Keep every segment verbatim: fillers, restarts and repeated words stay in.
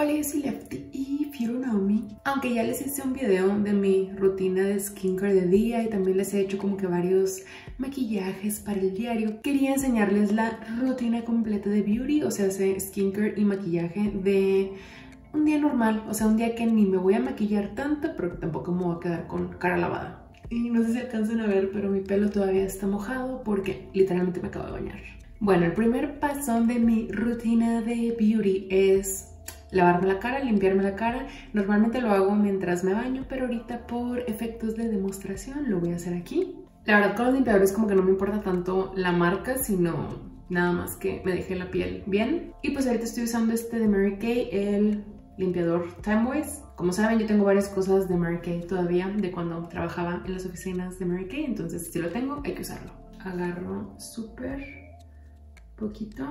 Hola, yo soy Lefty y if you don't know me. Aunque ya les hice un video de mi rutina de skincare de día y también les he hecho como que varios maquillajes para el diario, quería enseñarles la rutina completa de beauty, o sea, hacer skincare y maquillaje de un día normal, o sea, un día que ni me voy a maquillar tanto, pero que tampoco me voy a quedar con cara lavada. Y no sé si alcanzan a ver, pero mi pelo todavía está mojado porque literalmente me acabo de bañar. Bueno, el primer paso de mi rutina de beauty es lavarme la cara, limpiarme la cara. Normalmente lo hago mientras me baño, pero ahorita por efectos de demostración lo voy a hacer aquí. La verdad, con los limpiadores como que no me importa tanto la marca, sino nada más que me deje la piel bien. Y pues ahorita estoy usando este de Mary Kay, el limpiador Timeways. Como saben, yo tengo varias cosas de Mary Kay todavía, de cuando trabajaba en las oficinas de Mary Kay, entonces si lo tengo, hay que usarlo. Agarro súper poquito.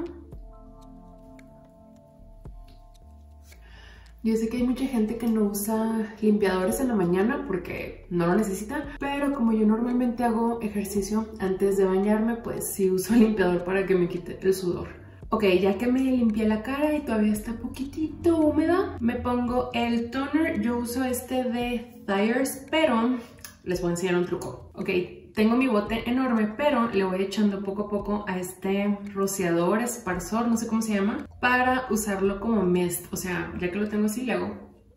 Yo sé que hay mucha gente que no usa limpiadores en la mañana porque no lo necesita, pero como yo normalmente hago ejercicio antes de bañarme, pues sí uso limpiador para que me quite el sudor. Ok, ya que me limpié la cara y todavía está poquitito húmeda, me pongo el toner. Yo uso este de Thayers, pero les voy a enseñar un truco. Ok, tengo mi bote enorme, pero le voy echando poco a poco a este rociador, esparsor, no sé cómo se llama, para usarlo como mist. O sea, ya que lo tengo así, le hago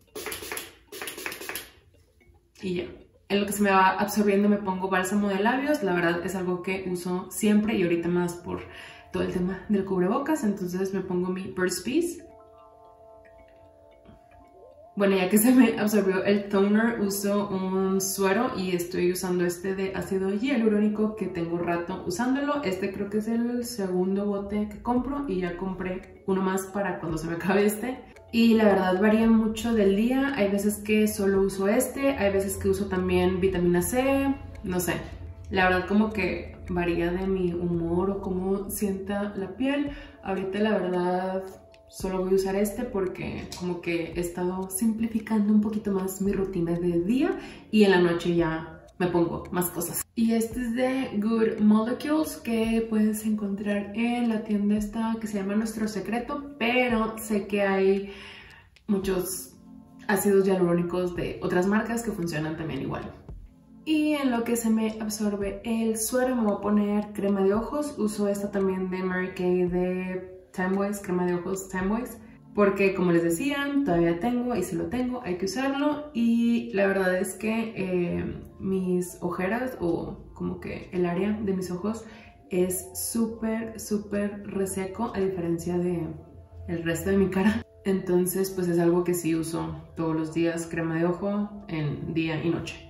y ya. En lo que se me va absorbiendo me pongo bálsamo de labios. La verdad es algo que uso siempre y ahorita más por todo el tema del cubrebocas. Entonces me pongo mi Burt's Bees. Bueno, ya que se me absorbió el toner, uso un suero y estoy usando este de ácido hialurónico que tengo rato usándolo. Este creo que es el segundo bote que compro y ya compré uno más para cuando se me acabe este. Y la verdad varía mucho del día. Hay veces que solo uso este, hay veces que uso también vitamina C, no sé. La verdad como que varía de mi humor o cómo sienta la piel. Ahorita la verdad solo voy a usar este porque como que he estado simplificando un poquito más mi rutina de día y en la noche ya me pongo más cosas. Y este es de Good Molecules, que puedes encontrar en la tienda esta que se llama Nuestro Secreto, pero sé que hay muchos ácidos hialurónicos de otras marcas que funcionan también igual. Y en lo que se me absorbe el suero me voy a poner crema de ojos. Uso esta también de Mary Kay de Timeways, crema de ojos Timeways, porque como les decía, todavía tengo y si lo tengo hay que usarlo. Y la verdad es que eh, mis ojeras o como que el área de mis ojos es súper súper reseco a diferencia de el resto de mi cara. Entonces pues es algo que sí uso todos los días, crema de ojo en día y noche.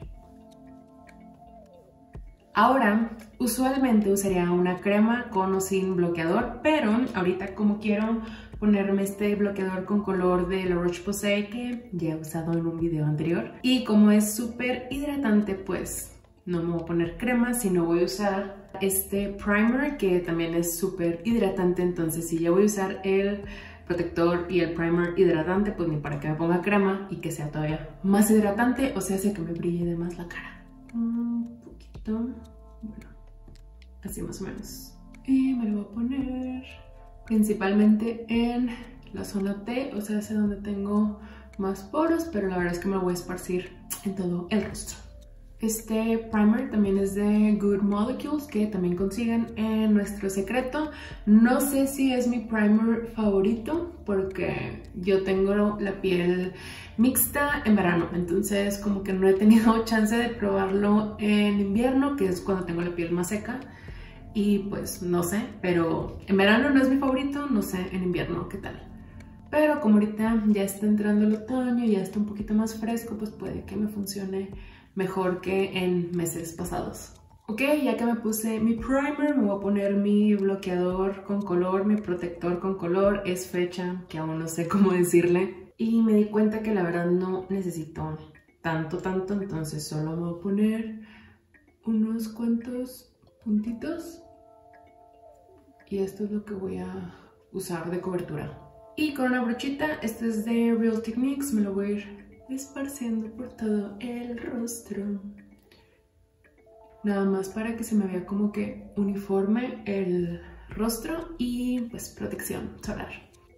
Ahora, usualmente usaría una crema con o sin bloqueador, pero ahorita como quiero ponerme este bloqueador con color de La Roche-Posay que ya he usado en un video anterior, y como es súper hidratante, pues no me voy a poner crema, sino voy a usar este primer que también es súper hidratante. Entonces si ya voy a usar el protector y el primer hidratante, pues ni para que me ponga crema y que sea todavía más hidratante, o sea, hace que me brille de más la cara. Un poquito, bueno, así más o menos. Y me lo voy a poner principalmente en la zona T, o sea, es donde tengo más poros, pero la verdad es que me lo voy a esparcir en todo el rostro. Este primer también es de Good Molecules, que también consiguen en Nuestro Secreto. No sé si es mi primer favorito porque yo tengo la piel mixta en verano, entonces como que no he tenido chance de probarlo en invierno, que es cuando tengo la piel más seca. Y pues no sé, pero en verano no es mi favorito, no sé en invierno qué tal. Pero como ahorita ya está entrando el otoño y ya está un poquito más fresco, pues puede que me funcione mejor que en meses pasados. Ok, ya que me puse mi primer, me voy a poner mi bloqueador con color, mi protector con color. Es fecha que aún no sé cómo decirle. Y me di cuenta que la verdad no necesito tanto, tanto. Entonces solo me voy a poner unos cuantos puntitos. Y esto es lo que voy a usar de cobertura. Y con una brochita, este es de Real Techniques, me lo voy a ir esparciendo por todo el rostro. Nada más para que se me vea como que uniforme el rostro y pues protección solar.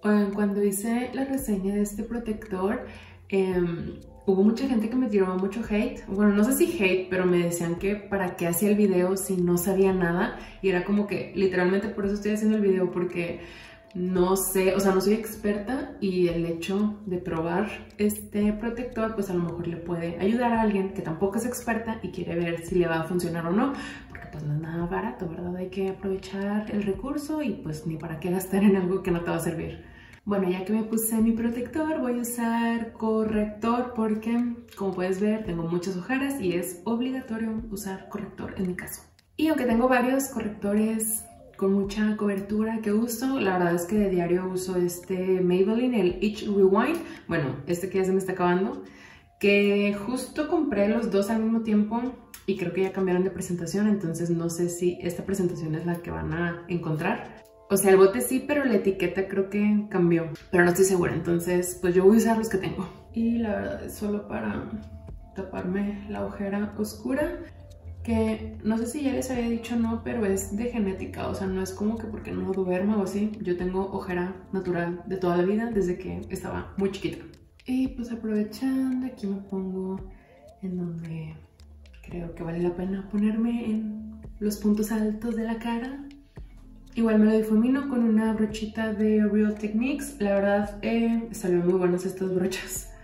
Oigan, cuando hice la reseña de este protector, eh, hubo mucha gente que me tiró mucho hate. Bueno, no sé si hate, pero me decían que para qué hacía el video si no sabía nada. Y era como que literalmente por eso estoy haciendo el video, porque no sé, o sea, no soy experta y el hecho de probar este protector pues a lo mejor le puede ayudar a alguien que tampoco es experta y quiere ver si le va a funcionar o no, porque pues no es nada barato, ¿verdad? Hay que aprovechar el recurso y pues ni para qué gastar en algo que no te va a servir. Bueno, ya que me puse mi protector, voy a usar corrector porque, como puedes ver, tengo muchas ojeras y es obligatorio usar corrector en mi caso. Y aunque tengo varios correctores con mucha cobertura que uso, la verdad es que de diario uso este Maybelline, el Age Rewind, bueno, este que ya se me está acabando, que justo compré los dos al mismo tiempo y creo que ya cambiaron de presentación, entonces no sé si esta presentación es la que van a encontrar. O sea, el bote sí, pero la etiqueta creo que cambió, pero no estoy segura, entonces pues yo voy a usar los que tengo. Y la verdad es solo para taparme la ojera oscura, que no sé si ya les había dicho o no, pero es de genética, o sea, no es como que porque no duermo o así. Yo tengo ojera natural de toda la vida, desde que estaba muy chiquita. Y pues aprovechando, aquí me pongo en donde creo que vale la pena ponerme, en los puntos altos de la cara. Igual me lo difumino con una brochita de Real Techniques. La verdad, eh, salieron muy buenas estas brochas.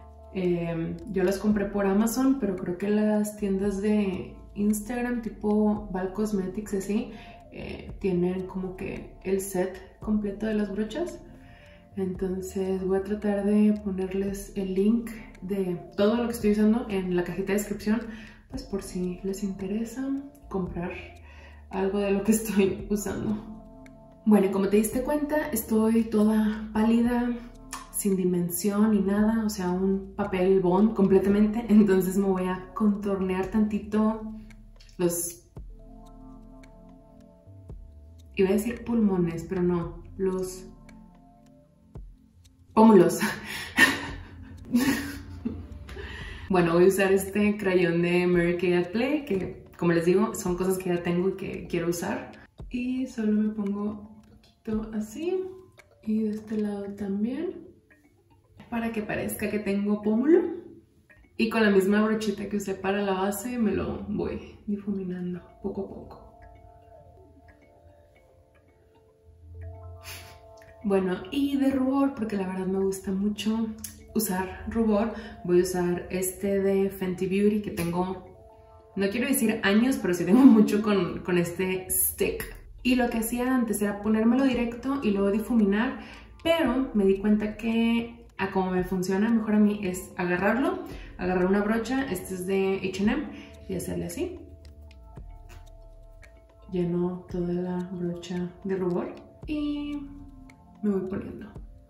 Eh, yo las compré por Amazon, pero creo que las tiendas de Instagram tipo Val Cosmetics así eh, tienen como que el set completo de las brochas. Entonces voy a tratar de ponerles el link de todo lo que estoy usando en la cajita de descripción, pues por si les interesa comprar algo de lo que estoy usando. Bueno, como te diste cuenta, estoy toda pálida, sin dimensión ni nada, o sea, un papel bond completamente. Entonces me voy a contornear tantito los... iba a decir pulmones, pero no, los pómulos. Bueno, voy a usar este crayón de Mary Kay at Play, que como les digo, son cosas que ya tengo y que quiero usar. Y solo me pongo un poquito así, y de este lado también, para que parezca que tengo pómulo. Y con la misma brochita que usé para la base me lo voy difuminando poco a poco. Bueno, y de rubor, porque la verdad me gusta mucho usar rubor, voy a usar este de Fenty Beauty que tengo, no quiero decir años, pero sí tengo mucho con, con este stick. Y lo que hacía antes era ponérmelo directo y luego difuminar, pero me di cuenta que a como me funciona mejor a mí es agarrarlo, agarrar una brocha, este es de H and M, y hacerle así. Lleno toda la brocha de rubor y me voy poniendo.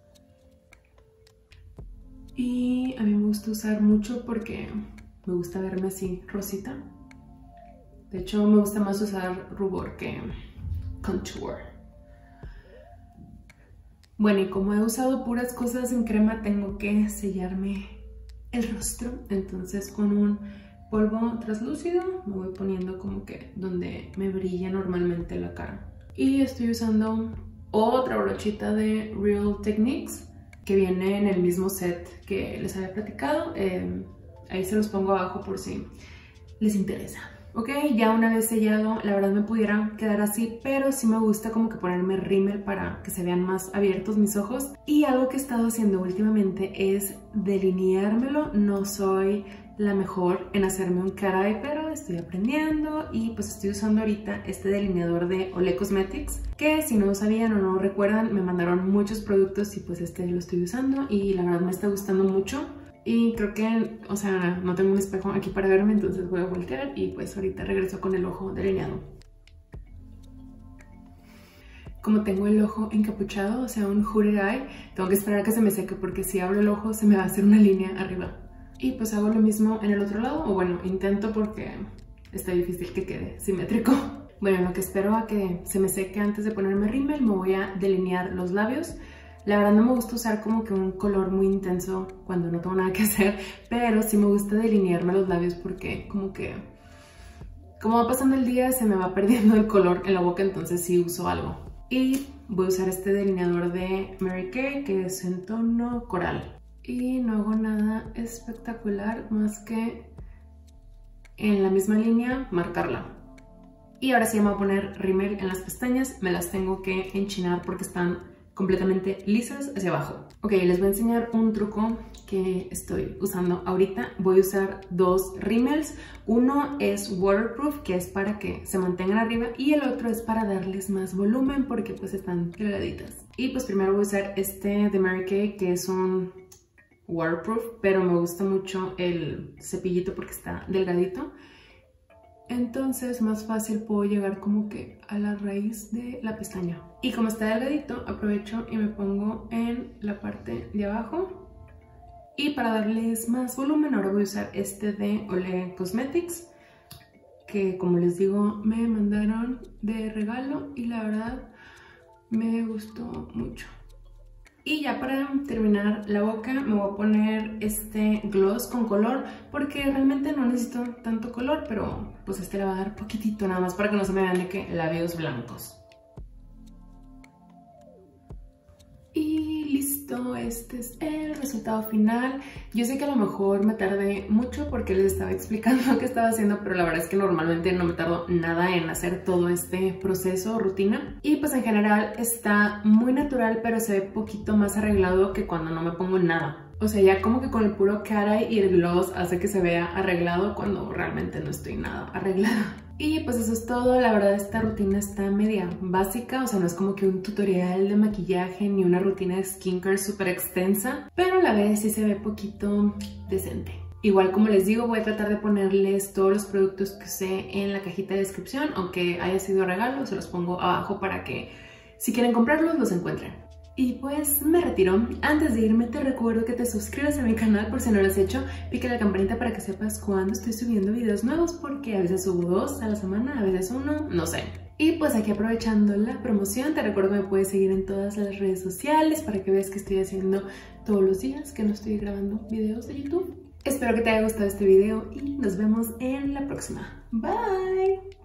Y a mí me gusta usar mucho porque me gusta verme así rosita. De hecho, me gusta más usar rubor que contour. Bueno, y como he usado puras cosas en crema, tengo que sellarme el rostro. Entonces con un polvo translúcido me voy poniendo como que donde me brilla normalmente la cara. Y estoy usando otra brochita de Real Techniques que viene en el mismo set que les había platicado. Eh, ahí se los pongo abajo por si les interesa. Ok, ya una vez sellado, la verdad me pudiera quedar así, pero sí me gusta como que ponerme rímel para que se vean más abiertos mis ojos. Y algo que he estado haciendo últimamente es delineármelo. No soy la mejor en hacerme un cat eye, pero estoy aprendiendo y pues estoy usando ahorita este delineador de Olé Cosmetics, que si no sabían o no recuerdan, me mandaron muchos productos y pues este lo estoy usando y la verdad me está gustando mucho. Y creo que, o sea, no tengo un espejo aquí para verme, entonces voy a voltear y pues ahorita regreso con el ojo delineado. Como tengo el ojo encapuchado, o sea, un hooded eye, tengo que esperar a que se me seque porque si abro el ojo se me va a hacer una línea arriba. Y pues hago lo mismo en el otro lado, o bueno, intento porque está difícil que quede simétrico. Bueno, lo que espero a que se me seque antes de ponerme rímel, me voy a delinear los labios. La verdad no me gusta usar como que un color muy intenso cuando no tengo nada que hacer, pero sí me gusta delinearme los labios porque como que, como va pasando el día, se me va perdiendo el color en la boca, entonces sí uso algo. Y voy a usar este delineador de Mary Kay que es en tono coral. Y no hago nada espectacular más que en la misma línea marcarla. Y ahora sí me voy a poner rímel en las pestañas. Me las tengo que enchinar porque están completamente lisas hacia abajo. Ok, les voy a enseñar un truco que estoy usando ahorita. Voy a usar dos rímels. Uno es waterproof, que es para que se mantengan arriba, y el otro es para darles más volumen porque pues están delgaditas. Y pues primero voy a usar este de Mary Kay, que es un waterproof, pero me gusta mucho el cepillito porque está delgadito. Entonces más fácil puedo llegar como que a la raíz de la pestaña. Y como está delgadito, aprovecho y me pongo en la parte de abajo. Y para darles más volumen, ahora voy a usar este de Olé Cosmetics, que como les digo, me mandaron de regalo y la verdad me gustó mucho. Y ya para terminar la boca me voy a poner este gloss con color porque realmente no necesito tanto color, pero pues este le va a dar poquitito nada más para que no se me vean de que labios blancos. Y listo, este es el resultado final. Yo sé que a lo mejor me tardé mucho porque les estaba explicando qué estaba haciendo, pero la verdad es que normalmente no me tardo nada en hacer todo este proceso, rutina. Y pues en general está muy natural, pero se ve poquito más arreglado que cuando no me pongo nada. O sea, ya como que con el puro cara y el gloss hace que se vea arreglado cuando realmente no estoy nada arreglada. Y pues eso es todo. La verdad esta rutina está media básica, o sea, no es como que un tutorial de maquillaje ni una rutina de skincare súper extensa, pero a la vez sí se ve poquito decente. Igual, como les digo, voy a tratar de ponerles todos los productos que usé en la cajita de descripción, aunque haya sido regalo, se los pongo abajo para que si quieren comprarlos los encuentren. Y pues me retiro. Antes de irme te recuerdo que te suscribas a mi canal por si no lo has hecho. Pica la campanita para que sepas cuando estoy subiendo videos nuevos, porque a veces subo dos a la semana, a veces uno, no sé. Y pues aquí aprovechando la promoción, te recuerdo que me puedes seguir en todas las redes sociales para que veas que estoy haciendo todos los días, que no estoy grabando videos de YouTube. Espero que te haya gustado este video y nos vemos en la próxima. Bye.